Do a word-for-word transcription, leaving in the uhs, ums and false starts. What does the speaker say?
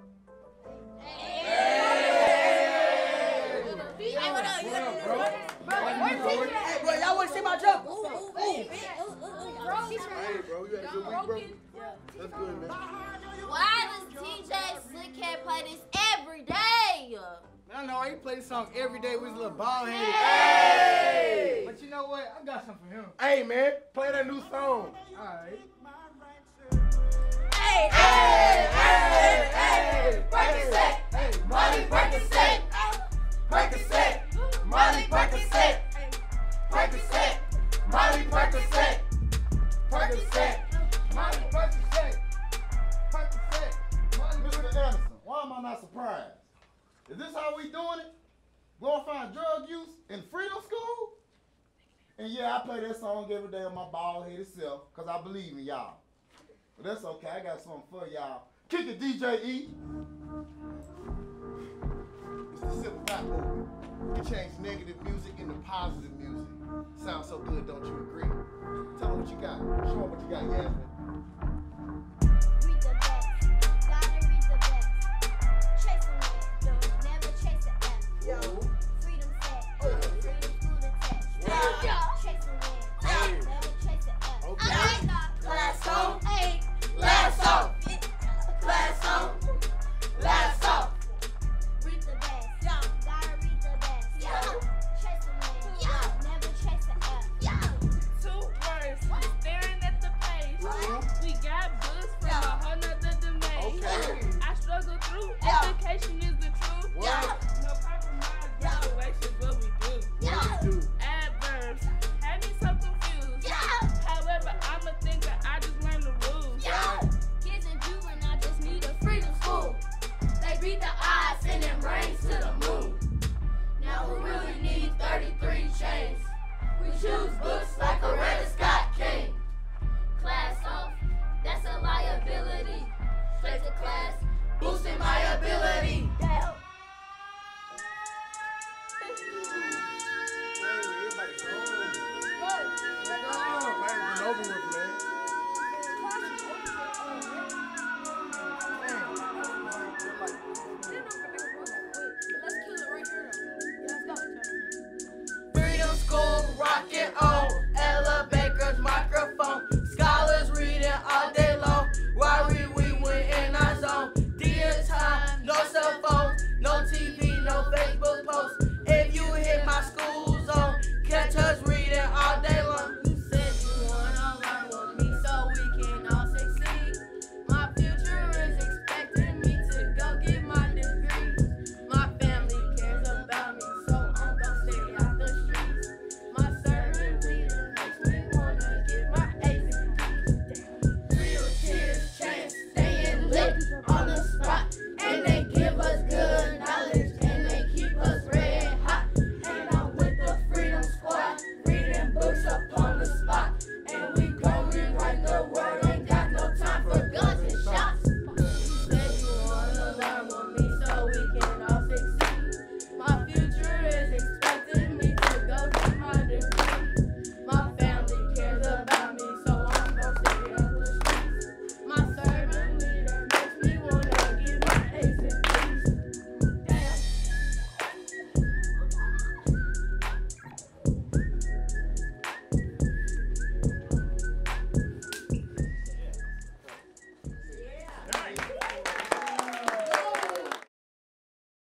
Hey, bro, y'all want to see my jump? Ooh, ooh, ooh. Hey, bro, you had a good week, bro? That's good, man. Why does T J Slickhead play this every day? I know, he play this song every day with his little bald head. Hey! But you know what? I got something for him. Hey, man, play that new song. Alright. Hey, hey, hey, hey, break a set, money, break a set, break a set, money, break a set, break a set, money, break a set, break a set, money, break a set, break a set, money, Mister Anderson, why am I not surprised? Is this how we doing it? Glorifying drug use in freedom school? And yeah, I play that song every day on my bald-headed self because I believe in y'all. But that's okay, I got something for y'all. Kick it, D J E. It's the simple rap movement. You change negative music into positive music. Sounds so good, don't you agree? Tell them what you got. Show them what you got, Yasmin.